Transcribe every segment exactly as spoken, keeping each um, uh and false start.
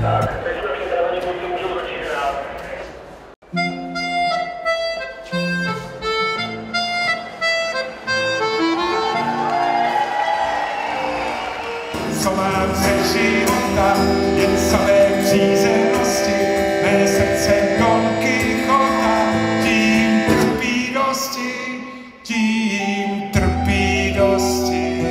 Tak, teď jsme připraveni, kluci můžou začít hrát. Co mám ze života, jen samé přízemnosti, mé srdce Don Kichota, tím trpí dosti, tím trpí dosti.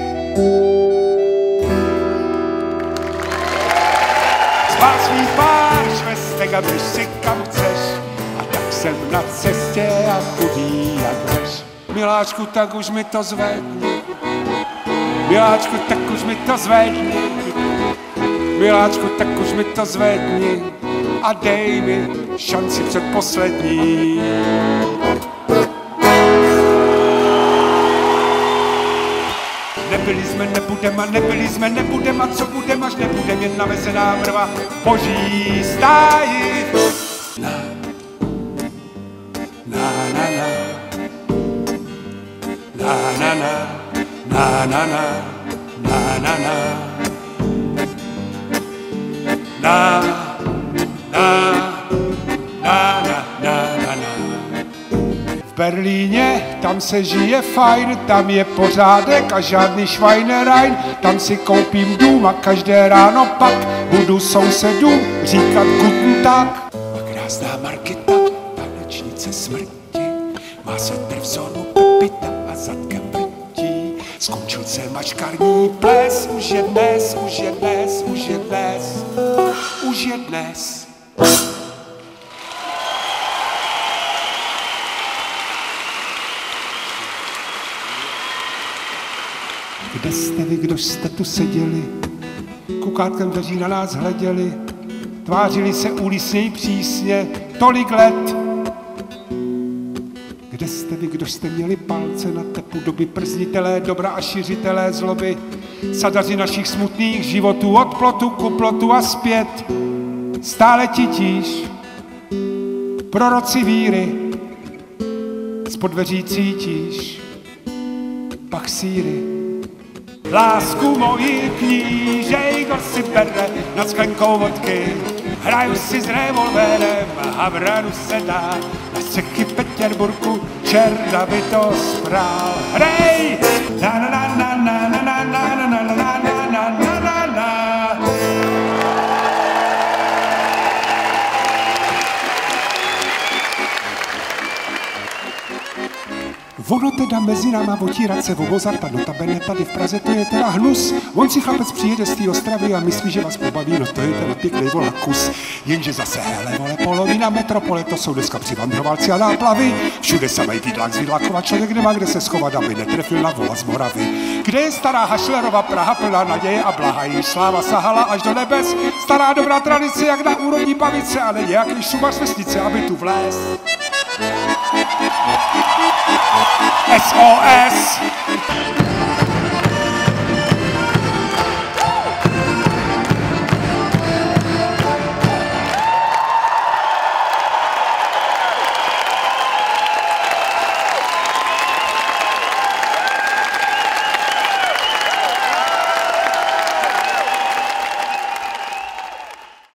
Spát svý pár švestek a běž si kam chceš, a tak jsem na cestě a chudý jak jdeš. Miláčku, tak už mi to zvedni, Miláčku, tak už mi to zvedni, Miláčku, tak už mi to zvedni a dej mi šanci předposlední. Nebyli jsme, nebudem a nebyli jsme, nebudem a co budem, až nebudem, jen navezená mrva v boží stáji. Na, na, na, na, na, na, na. Na na na, na na na, na na na na na na. V Berlíně, tam se žije fajn, tam je pořádek a žádný Schweinerein, tam si koupím dům a každé ráno pak budu sousedům říkat guten Tag. A krásná Margita, tanečnice smrti, má svetr v zónu Pepita a zadkem vrtí. Skončil se mačkarní ples, už je dnes, už je dnes, už je dnes, už je dnes. Kde jste vy, kdo jste tu seděli, kukátkem dveří na nás hleděli, tvářili se úlisněji přísně tolik let. Kde jste vy, kdo jste měli palce na tepu doby, prznitelé dobra a šiřitelé zloby, sadaři našich smutných životů od plotu ku plotu a zpět, stále titíž, proroci víry, spod dveří cítíš, pak síry. Lásku mojí knížej, kdo si bere nad sklenkou vodky, hraju si s revolverem a v ranu se dá na střechy Petěrburku, čerda by to sprál. Hrej! Na na na na na na na na na na na na na na na. Ono teda mezi náma otírat se obozarta, notabene tady v Praze to je teda hnus. On si chlapec přijede z té Ostravy a myslí, že vás pobaví, no to je teda pěkný vole kus. Jenže zase hele vole, polovina metropole, to jsou dneska přivandrovalci a náplavy. Všude samej vidlák zvidlakova, člověk nemá kde se schovat, aby netrefil na vola z Moravy. Kde je stará Hašlerova Praha plná naděje a blaha, její sláva sahala až do nebes. Stará dobrá tradice, jak na úrodní pavice, ale nějaký šumař z vesnice, aby tu vléz. S O S